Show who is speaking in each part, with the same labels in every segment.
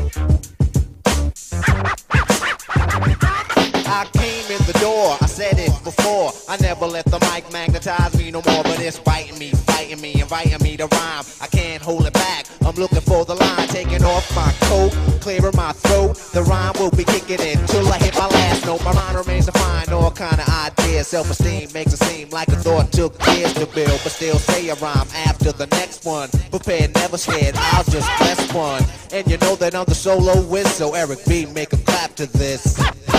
Speaker 1: I came in the door, I said it before. I never let the mic magnetize me no more, but it's biting me, fighting me, inviting me to rhyme. I can't hold it back, I'm looking for the line, taking off my coat, clearing my throat. The rhyme will be kicking in till I hit my last note. My mind remains to find all kind of ideas. Self-esteem makes it seem like a thought took years to build, but still say a rhyme after the next one. Prepared, never scared, I'll just press one. And you know that I'm the solo whiz, so Eric B, make a clap to this.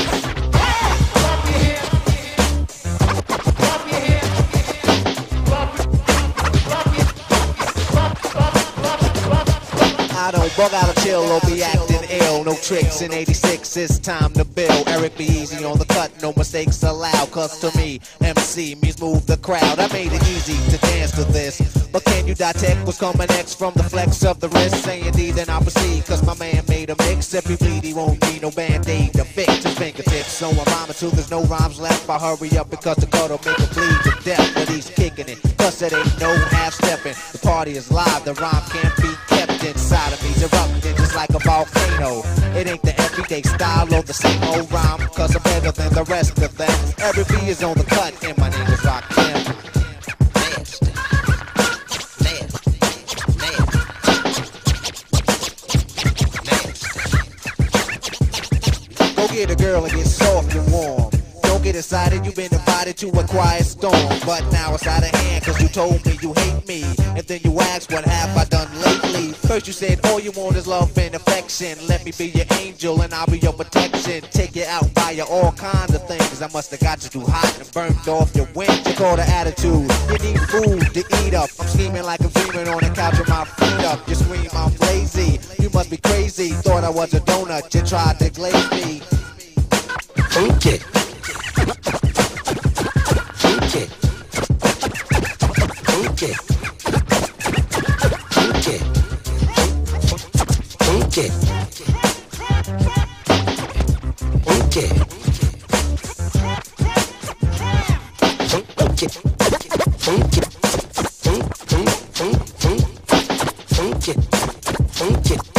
Speaker 1: I don't bug out of chill or be acting ill. No tricks in 86, it's time to build. Eric be easy on the cut, no mistakes allowed. Cause to me, MC means move the crowd. I made it easy to dance to this. But can you detect what's coming next from the flex of the wrist? Say indeed, then I'll proceed. Cause my man made a mix. If he bleed, he won't need no band-aid to fix his fingertips. So I'm rhyming till there's no rhymes left. I hurry up because the cut'll make him bleed to death. But he's kicking it, cause it ain't no half-stepping. The party is live, the rhyme can't be kept inside of me's erupting just like a volcano. It ain't the everyday style or the same old rhyme, cause I'm better than the rest of them. Every B is on the cut and my name is Rakim. Go get a girl and get soft and warm. Don't get excited, you've been invited to a quiet storm. But now it's out of hand, cause you told me you hate me. And then you asked, what have I done lately? First you said, all you want is love and affection. Let me be your angel and I'll be your protection. Take you out, buy you all kinds of things. I must have got you too hot and burnt off your wings. You call the attitude, you need food to eat up. I'm scheming like I'm dreaming on the couch with my feet up. You scream, I'm lazy, you must be crazy. Thought I was a donut, you tried to glaze me.
Speaker 2: Okay. Okay. Okay. Okay.